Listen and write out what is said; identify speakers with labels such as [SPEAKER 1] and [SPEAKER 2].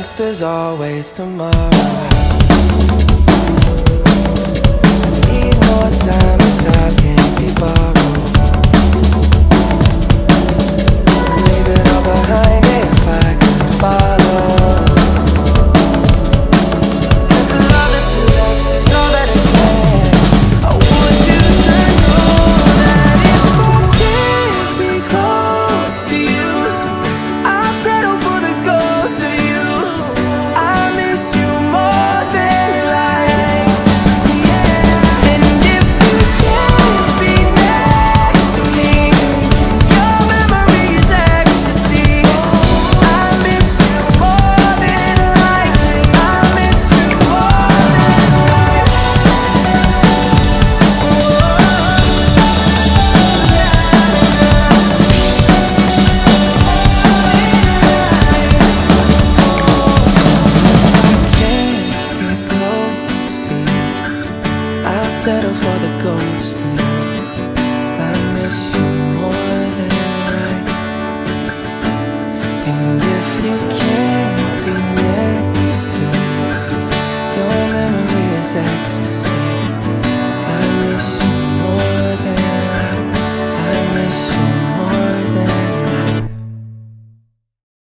[SPEAKER 1] least there's always tomorrow. Need more time and time can't be borrowed. Leave it all behind if I could follow. Since the love that you left is all that I can, I want you to know that if I can't be close to you, I'll settle for the ghost of you. I miss you more than life, yeah. And if you can't be next to me, your memory is ecstasy. I miss you more than life. I miss you more than life. Can't get close to you, I'll settle for the ghost of you. I miss you more than life. And if you can't be next to me, your memory is ecstasy.